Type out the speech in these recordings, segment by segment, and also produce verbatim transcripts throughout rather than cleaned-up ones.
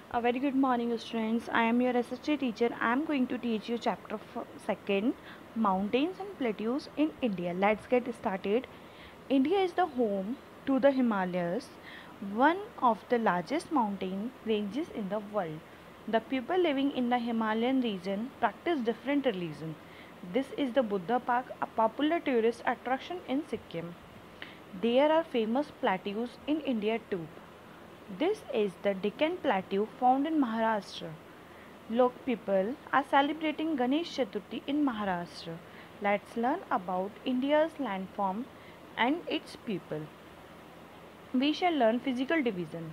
A very good morning, students. I am your S H A teacher. I am going to teach you chapter f- second, mountains and plateaus in India. Let's get started. India is the home to the Himalayas, one of the largest mountain ranges in the world. The people living in the Himalayan region practice different religion. This is the Buddha Park, a popular tourist attraction in Sikkim. There are famous plateaus in India too. This is the Deccan Plateau found in Maharashtra. Lok people are celebrating Ganesh Chaturthi in Maharashtra. Let's learn about India's landform and its people. We shall learn physical division.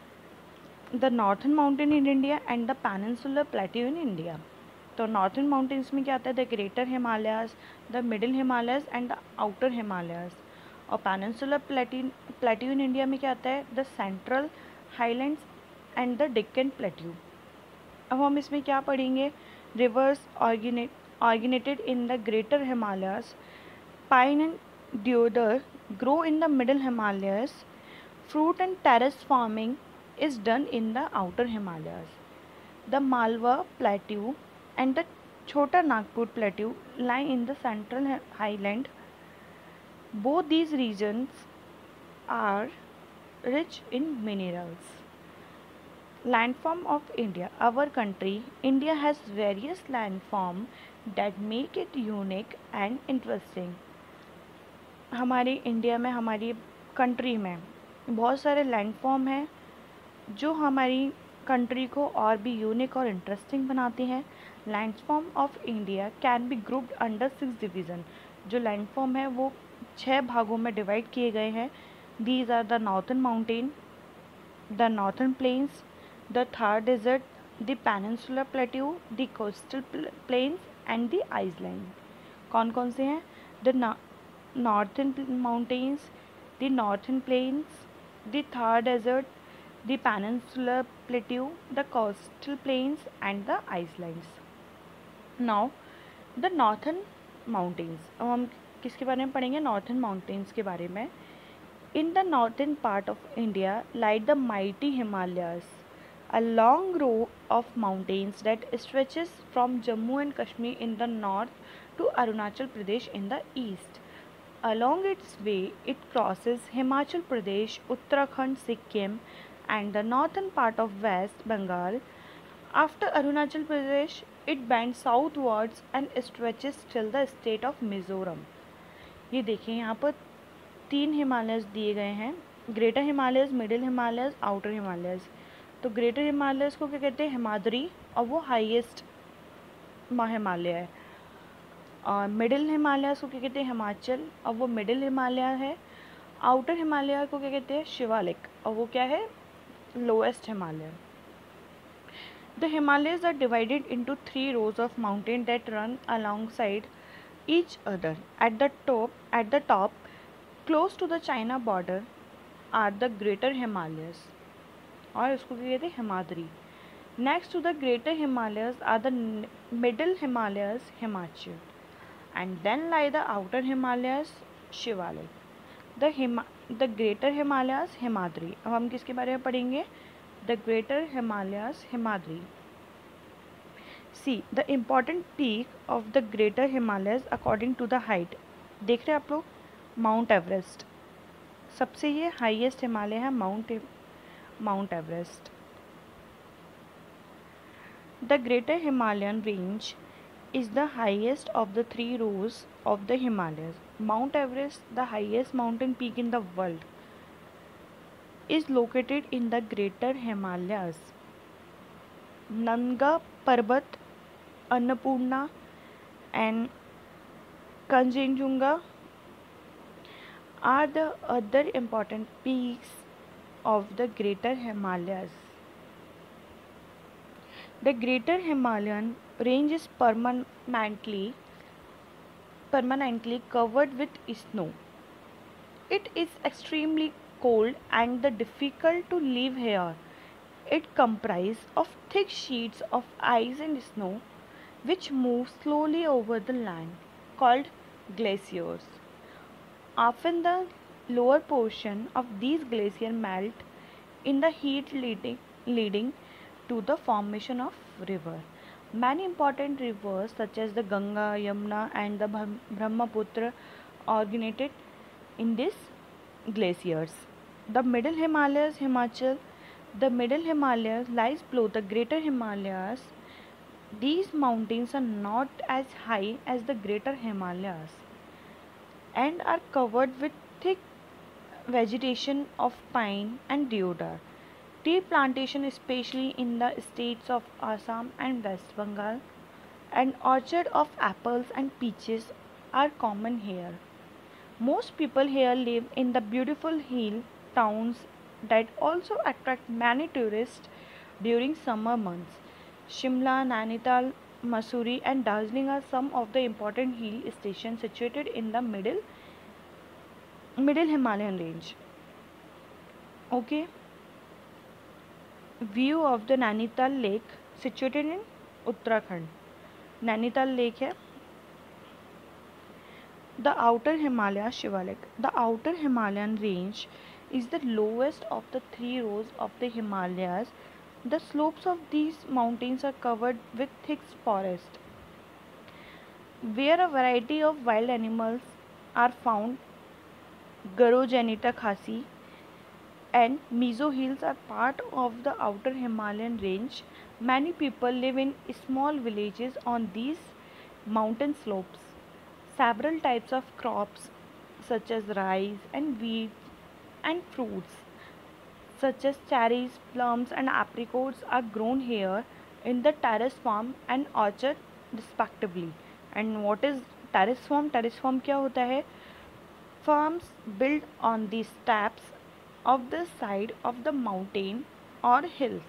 The northern mountain in India and the peninsular plateau in India. तो northern mountains में क्या आता है? The Greater Himalayas, the Middle Himalayas and the Outer Himalayas. और peninsular प्लेटिन plateau in India में क्या आता है? The Central Highlands and the Deccan plateau. अब हम इसमें क्या पढ़ेंगे? Rivers originated in the Greater Himalayas, pine and deodar grow in the middle Himalayas, fruit and terrace farming is done in the outer Himalayas. The Malwa Plateau and the Chota Nagpur Plateau lie in the central highland. Both these regions are rich in minerals. Landform of India. Our country, India has various landform that make it unique and interesting. हमारे India में, हमारी country में बहुत सारे landform हैं जो हमारी country को और भी यूनिक और इंटरेस्टिंग बनाते हैं. Landform of India can be grouped under six division. जो लैंडफॉर्म है वो छः भागों में डिवाइड किए गए हैं. These are the northern mountain, the northern plains, the Thar desert, the peninsular plateau, the coastal plains and the island. कौन कौन से हैं? The northern mountains, the northern plains, the Thar desert, the peninsular plateau, the coastal plains and the islands. Now the northern mountains. अब हम किसके बारे में पढ़ेंगे? northern mountains के बारे में. In the northern part of India lie the mighty Himalayas, a long row of mountains that stretches from Jammu and Kashmir in the north to Arunachal Pradesh in the east. Along its way, it crosses Himachal Pradesh, Uttarakhand, Sikkim, and the northern part of West Bengal. After Arunachal Pradesh, it bends southwards and stretches till the state of Mizoram. ये देखिए यहाँ पर तीन Himalayas दिए गए हैं. Greater Himalayas, Middle Himalayas, Outer Himalayas. तो Greater Himalayas को क्या कहते हैं? हिमाद्री, और वो हाईएस्ट हिमालय है. और मिडिल हिमालयाज़ को क्या कहते हैं? हिमाचल, और वो मिडिल हिमालय है. आउटर हिमालय को क्या कहते हैं? शिवालिक, और वो क्या है? Lowest Himalaya. The Himalayas are divided into three rows of mountain that run alongside each other. At the top at the top close to the China border are the Greater Himalayas, और इसको क्या कहते हैं? Himadri. Next to the Greater Himalayas are the Middle Himalayas, Himachal, and then lie the outer Himalayas, Shivalik. The Hima the Greater Himalayas, Himadri. अब हम किसके बारे में पढ़ेंगे? The Greater Himalayas, Himadri. See the important peak of the Greater Himalayas according to the height. देख रहे हैं आप लोग? माउंट एवरेस्ट सबसे ये हाईएस्ट हिमालय है, Mount Mount Everest. The Greater Himalayan range is the highest of the three rows of the Himalayas. Mount Everest, the highest mountain peak in the world, is located in the Greater Himalayas. Nanga Parbat, Annapurna and Kanchenjunga are the other important peaks of the Greater Himalayas. The Greater Himalayan range is permanently permanently covered with snow. It is extremely cold and the difficult to live here. It comprises of thick sheets of ice and snow which move slowly over the land, called glaciers. Often the lower portion of these glaciers melt in the heat leading, leading to the formation of river. Many important rivers such as the Ganga, Yamuna and the Brahmaputra originated in these glaciers. The Middle Himalayas, Himachal, the Middle Himalayas lies below the Greater Himalayas. These mountains are not as high as the Greater Himalayas and are covered with thick vegetation of pine and deodar. Tea plantation, especially in the states of Assam and West Bengal, and orchard of apples and peaches are common here. Most people here live in the beautiful hill towns that also attract many tourists during summer months. Shimla, Nainital, Mussoorie and Darjeeling are some of the important hill stations situated in the middle middle Himalayan range. Okay. View of the Nainital Lake situated in Uttarakhand. Nainital Lake है. The outer Himalaya Shivalik. The outer Himalayan range is the lowest of the three rows of the Himalayas. The slopes of these mountains are covered with thick forest, where a variety of wild animals are found. Garo Janita Khasi and Mizo Hills are part of the outer Himalayan range. Many people live in small villages on these mountain slopes. Several types of crops such as rice and wheat and fruits such as cherries, plums and apricots are grown here in the terrace farm and orchard respectively. And what is terrace farm? Terrace farm क्या होता है? Farms built on the steps of the side of the mountain or hills.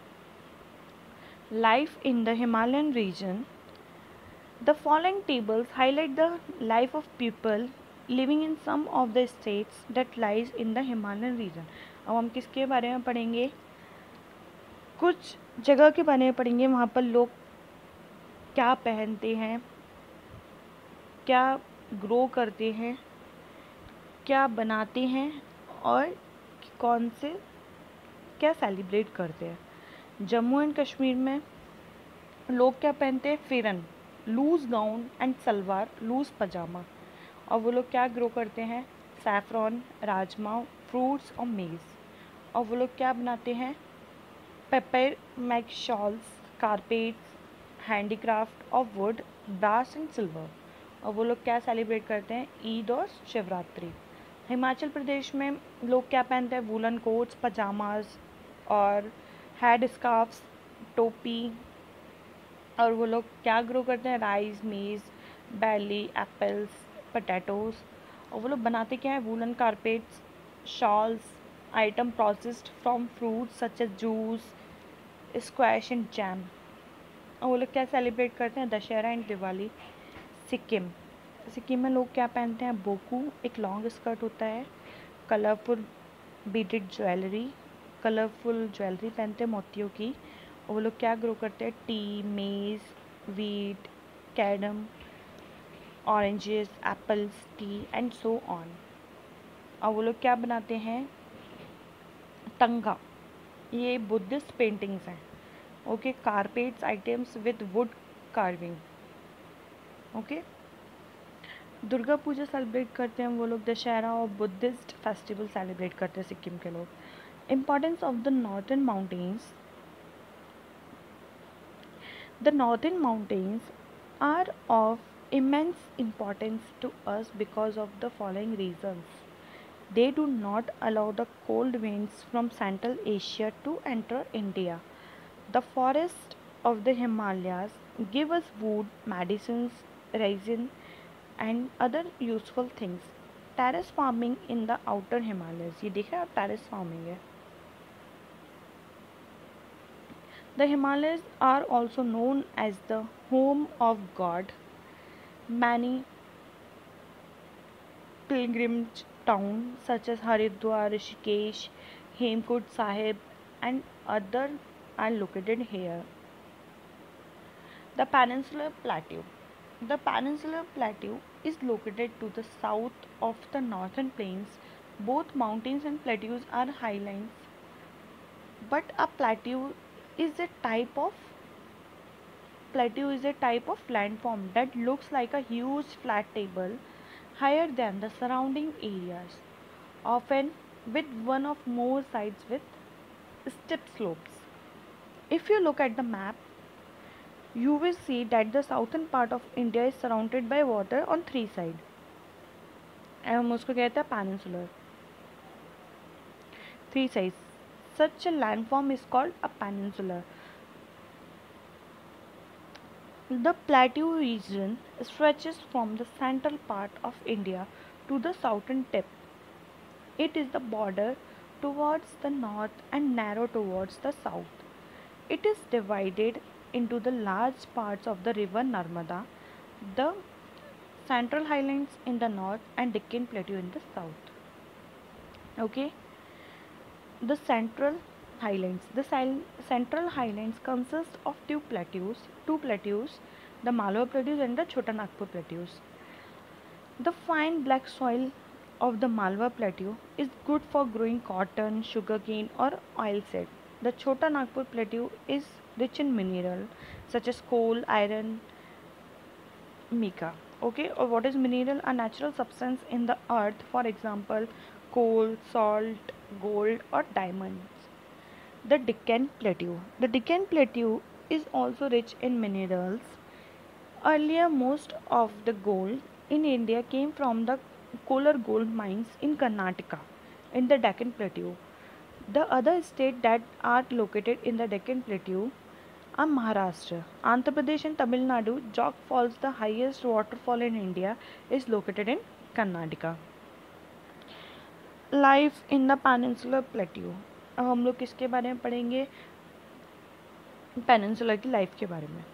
Life in the Himalayan region. The following tables highlight the life of people living in some of the states that lies in the Himalayan region. अब हम किसके बारे में पढ़ेंगे? कुछ जगह के बारे में पढ़ेंगे वहाँ पर लोग क्या पहनते हैं, क्या ग्रो करते हैं, क्या बनाते हैं और कौन से क्या सेलिब्रेट करते हैं. जम्मू एंड कश्मीर में लोग क्या पहनते हैं? Pheran, loose gown and salwar, loose pyjama. और वो लोग क्या ग्रो करते हैं? सैफरॉन, राजमा, फ्रूट्स और मेज़. और वो लोग क्या बनाते हैं? Papier mache shawls, carpets, handicraft of wood, brass and silver. और वो लोग क्या सेलिब्रेट करते हैं? ईद और शिवरात्रि. हिमाचल प्रदेश में लोग क्या पहनते हैं? वूलन कोट्स, पजामाज और हेड स्कार्फ्स, टोपी. और वो लोग क्या ग्रो करते हैं? राइस, मेज़, बैली, एप्पल्स, पोटैटोज़. और वो लोग बनाते क्या है? Woollen carpets, shawls, item processed from fruits such as juice, squash and jam. और वो लोग क्या सेलिब्रेट करते हैं? दशहरा एंड दिवाली. सिक्किम. सिक्किम में लोग क्या पहनते हैं? बोकू, एक लॉन्ग स्कर्ट होता है. Colourful beaded jewellery, colourful jewellery पहनते हैं मोतियों की. और वो लोग क्या ग्रो करते हैं? Tea, maize, wheat, cardamom, oranges, apples, tea and so on. और वो लोग क्या बनाते हैं? तंगा. ये बुद्धिस्ट पेंटिंग्स हैं. Okay. Carpets items with wood carving. Okay. Durga Puja celebrate करते हैं वो लोग. दशहरा और बुद्धिस्ट फेस्टिवल सेलिब्रेट करते हैं सिक्किम के लोग. Importance of the northern mountains. The northern mountains are of immense importance to us because of the following reasons. They do not allow the cold winds from Central Asia to enter India. The forests of the Himalayas give us wood, medicines, resin, and other useful things. Terrace farming in the outer Himalayas. ये देखा आप terrace farming है. The Himalayas are also known as the home of God. Many pilgrimage towns such as Haridwar, Rishikesh, Hemkund Sahib and other are located here. The Peninsular Plateau. The Peninsular Plateau is located to the south of the northern plains. Both mountains and plateaus are highlands, but a plateau is a type of plateau is a type of landform that looks like a huge flat table higher than the surrounding areas, often with one or more sides with steep slopes. If you look at the map, you will see that the southern part of India is surrounded by water on three sides. हम उसको कहते हैं peninsular. Three sides. Such a landform is called a peninsula. The plateau region stretches from the central part of India to the southern tip. It is the border towards the north and narrow towards the south. It is divided into the large parts of the river Narmada, the Central Highlands in the north and Deccan Plateau in the south. Okay, the Central Highlands. The Central Highlands consist of two plateaus, two plateaus, the Malwa Plateaus and the Chota Nagpur Plateaus. The fine black soil of the Malwa Plateau is good for growing cotton, sugarcane or oilseed. The Chota Nagpur Plateau is rich in mineral such as coal, iron, mica. Okay, or what is mineral? A natural substance in the earth, for example, coal, salt, gold or diamonds. The Deccan Plateau. The Deccan Plateau is also rich in minerals. Earlier, most of the gold in India came from the Kolar gold mines in Karnataka in the Deccan Plateau. The other states that are located in the Deccan Plateau are Maharashtra, Andhra Pradesh and Tamil Nadu. Jog Falls, the highest waterfall in India, is located in Karnataka. Life in the Peninsular Plateau. अब हम लोग किसके बारे में पढ़ेंगे? Peninsula की life के बारे में.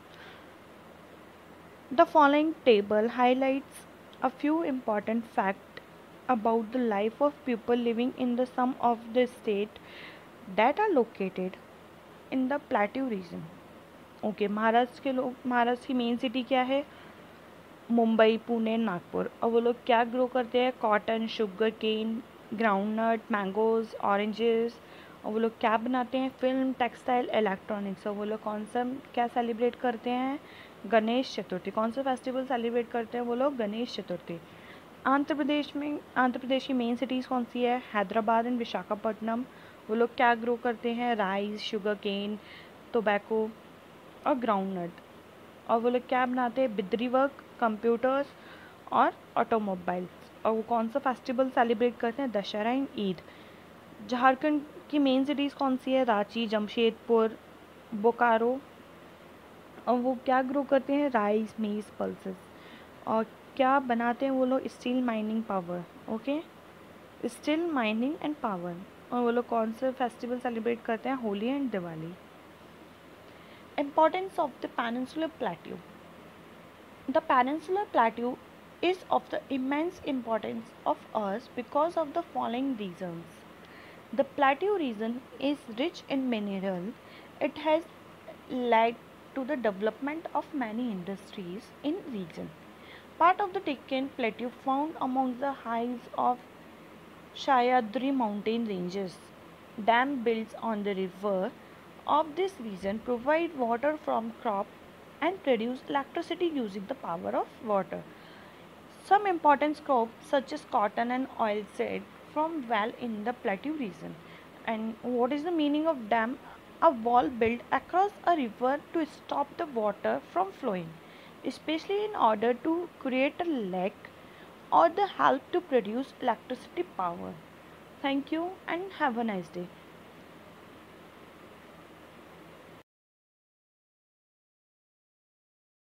The following table highlights a few important facts about the life of people living in the some of the states that are located in the plateau region. ओके, महाराष्ट्र के लोग, महाराष्ट्र की मेन सिटी क्या है? मुंबई, पुणे, नागपुर. और वो लोग क्या ग्रो करते हैं? Cotton, sugar cane, groundnut, mangoes, oranges. और वो लोग क्या बनाते हैं? Film, textile, electronics. और वो लोग कौन सा क्या सेलिब्रेट करते हैं? गणेश चतुर्थी. कौन सा फेस्टिवल सेलिब्रेट करते हैं वो लोग? गणेश चतुर्थी. आंध्र प्रदेश में आंध्र प्रदेश की मेन सिटीज़ कौन सी है? हैदराबाद एंड विशाखापट्टनम. वो लोग क्या ग्रो करते हैं? राइस, शुगर केन, टोबैको और ग्राउंडनट. और वो लोग क्या बनाते हैं? बिद्री वर्क, कंप्यूटर्स और ऑटोमोबाइल्स. और वो कौन सा फेस्टिवल सेलिब्रेट करते हैं? दशहरा एंड ईद. झारखंड की मेन सिटीज़ कौन सी है? रांची, जमशेदपुर, बोकारो. और वो क्या ग्रो करते हैं? राइस, मेज, पल्सेस. और क्या बनाते हैं वो लोग? Steel mining power. Okay, steel mining and power. और वो लोग कौन से फेस्टिवल सेलिब्रेट करते हैं? Holi and Diwali. Importance of the Peninsular Plateau. The Peninsular Plateau is of the immense importance of us because of the following reasons. The plateau region is rich in mineral. It has led to the development of many industries in region. Part of the Deccan Plateau found among the heights of Sahyadri mountain ranges. Dam built on the river of this region provide water from crop and produce electricity using the power of water. Some important crops such as cotton and oilseed from well in the plateau region. And what is the meaning of dam? A wall built across a river to stop the water from flowing, especially in order to create a lake or the help to produce electricity power. Thank you and have a nice day.